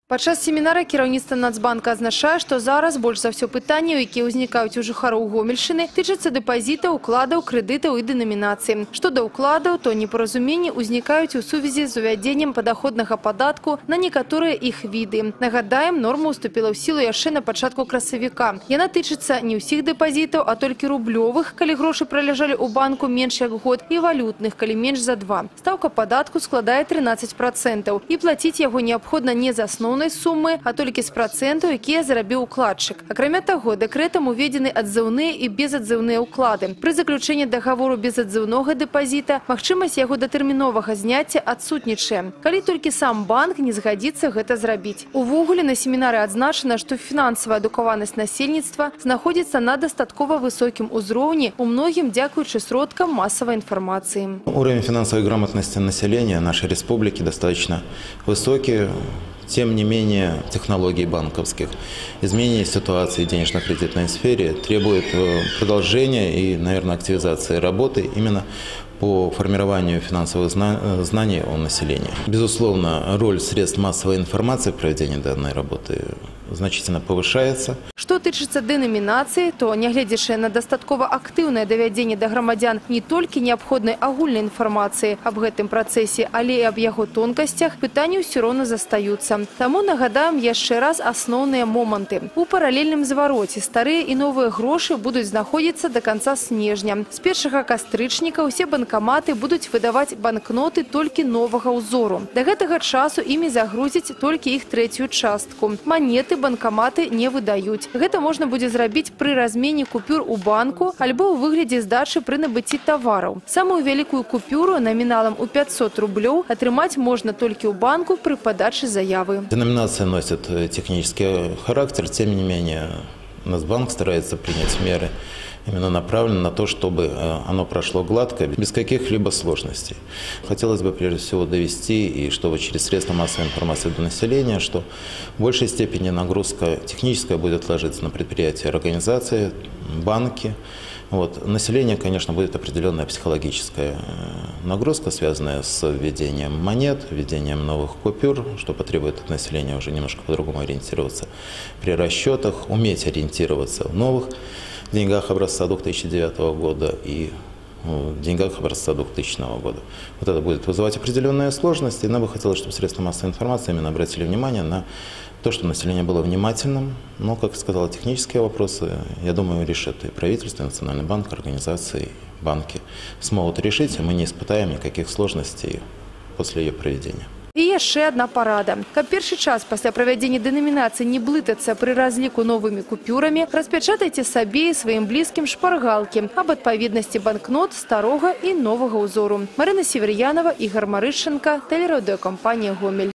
Падчас семінара кіраўніцтва Нацбанка азначае, што зараз больш за ўсё пытанняў, якія ўзнікаюць у жыхароў Гомельшчыны, тычацца дэпазітаў, укладаў, крэдытаў і дэнамінацыі. Што да ўкладаў, то непаразуменні ўзнікаюць у сувязі з увядзеннем падаходнага падатку на некаторыя іх віды. Нагадаем, норма ўступіла ў сілу яшчэ на пачатку красавіка. Яна тычыцца не ўсіх дэпазітаў, а толькі рублёвых, калі грошы праляжалі ў банку менш як год, і валютных, калі менш за 2. Стаўка падатку складае 13%, і плаціць яго неабходна не з асноўнай суммы, а толькі з працэнтаў, якія зарабіў укладчык. Акрамя таго, дэкрэтам уведзены адзыўныя і безадзыўныя ўклады. Пры заключэнні дагавору безадзыўнога дэпазіта магчымасць яго датэрміновага зняцця адсутнічае, калі толькі сам банк не згадзіцца гэта зрабіць. Увогуле на семінары адзначана, што фінансавая адукаванасць насельніцтва знаходзіцца на дастаткова высокім узроўні, у многім дзякуючы сродкам масавай інфармацыі. Уровень финансовой грамотности населения нашей республики достаточно высокий. Тем не менее, технологии банковских, изменение ситуации в денежно-кредитной сфере требует продолжения и, наверное, активизации работы именно по формированию финансовых знаний у населения. Безусловно, роль средств массовой информации в проведении данной работы значительно повышается. Што тычыцца дэнамінацыі, то, нягледзячы на дастаткова актыўнае давядзенне да грамадзян не толькі неабходнай агульнай інфармацыі аб гэтым працэсе, але і аб яго тонкасцях, пытанні ўсё роўна застаюцца. Таму нагадаем яшчэ раз асноўныя моманты. У паралельным звароце старыя і новыя грошы будуць знаходзіцца да канца снежня. З 1 кастрычніка ўсе банкаматы будуць выдаваць банкноты толькі новага ўзору. Да гэтага часу імі загрузяць толькі іх трэцюю частку. Манеты банкаматы не выдаюць. Гэта можна будзе зрабіць пры размене купюр у банку альбо ў выглядзе здачы пры набыцці тавараў. Самую вялікую купюру номіналам у 500 рублёў атрымаць можна толькі ў банку пры падачы заявы. Деноминация носит технический характер, тем не менее Нацбанк старается принять меры, именно направленные на то, чтобы оно прошло гладко, без каких-либо сложностей. Хотелось бы прежде всего довести, и чтобы через средства массовой информации до населения, что в большей степени нагрузка техническая будет ложиться на предприятия, организации, банки. Население, конечно, будет определенная психологическая нагрузка, связанная с введением монет, введением новых купюр, что потребует от населения уже немножко по-другому ориентироваться при расчетах, уметь ориентироваться в новых деньгах образца 2009 года и в деньгах образца 2000 года. Это будет вызывать определенные сложности. Нам бы хотелось, чтобы средства массовой информации именно обратили внимание на то, что население было внимательным. Но, как сказала, технические вопросы, я думаю, решат и правительство, и Национальный банк, организации, банки смогут решить, и мы не испытаем никаких сложностей после ее проведения. І яшчэ адна парада. Каб першы час пасля правядзення дэнамінацыі не блытацца пры разліку новымі купюрамі, распячатайце сабе і сваім блізкім шпаргалкі аб адпаведнасці банкнот старога і новага ўзору. Марына Север'янова, Ігор Марышченка, тэлерадыёкампанія «Гомель».